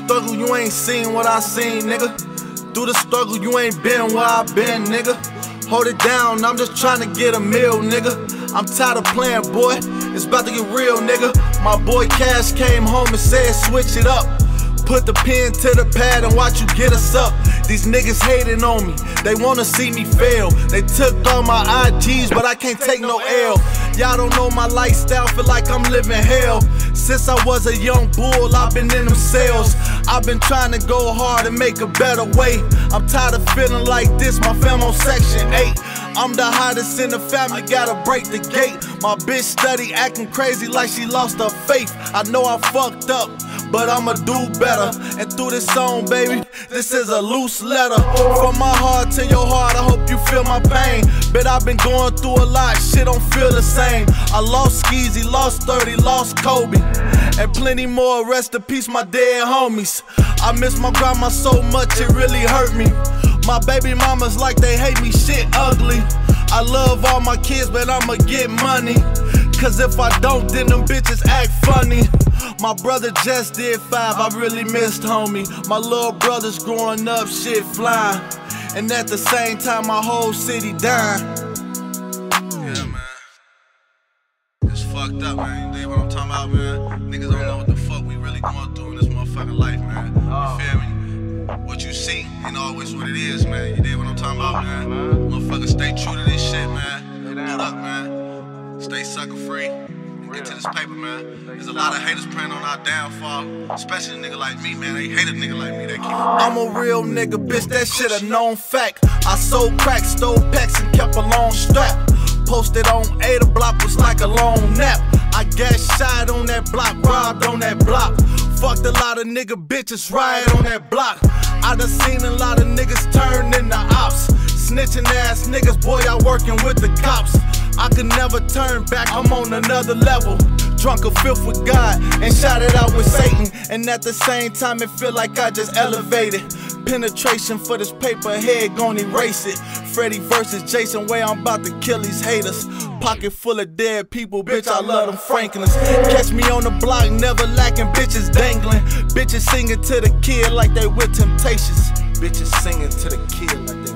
struggle, you ain't seen what I seen, nigga. Through the struggle, you ain't been where I been, nigga. Hold it down, I'm just trying to get a meal, nigga. I'm tired of playing, boy, it's about to get real, nigga. My boy Cash came home and said switch it up. Put the pen to the pad and watch you get us up. These niggas hating on me, they wanna see me fail. They took all my IGs, but I can't take no L. Y'all don't know my lifestyle, feel like I'm living hell. Since I was a young bull, I've been in them cells. I've been trying to go hard and make a better way. I'm tired of feeling like this, my fam on Section 8. I'm the hottest in the family, gotta break the gate. My bitch steady acting crazy like she lost her faith. I know I fucked up, but I'ma do better. And through this song, baby, this is a loose letter. From my heart to your heart, I hope you feel my pain. Bet I've been going through a lot, shit don't feel the same. I lost Skeezy, lost 30, lost Kobe, and plenty more. Rest in peace, my dead homies. I miss my grandma so much, it really hurt me. My baby mamas like they hate me, shit ugly. I love all my kids, but I'ma get money. Cause if I don't, then them bitches act funny. My brother just did 5, I really missed homie. My little brother's growing up, shit flying. And at the same time, my whole city dying. Yeah, man. It's fucked up, man. You dig what I'm talking about, man? Niggas don't know what the fuck we really going through in this motherfucking life, man. You feel me? What you see ain't always what it is, man. You dig what I'm talking about, man? Motherfuckers, stay true to this shit, man. Boot up, man. Stay sucker free. And get to this paper, man. There's a lot of haters praying on our downfall. Especially a nigga like me, man. They hate a nigga like me that keep I'm a real nigga, bitch, that shit a known fact. I sold crack, stole packs, and kept a long strap. Posted on A, the block was like a long nap. I got shot on that block, robbed on that block. Fucked a lot of nigga bitches, riot on that block. I done seen a lot of niggas turn into ops. Snitching ass niggas, boy, I working with the cops. I could never turn back, I'm on another level. Drunk a fifth with God and shot it out with Satan. And at the same time, it feel like I just elevated. Penetration for this paper, head gon' erase it. Freddy versus Jason, way I'm about to kill these haters. Pocket full of dead people, bitch, I love them Franklins. Catch me on the block, never lacking, bitches dangling. Bitches singing to the kid like they with Temptations. Bitches singing to the kid like they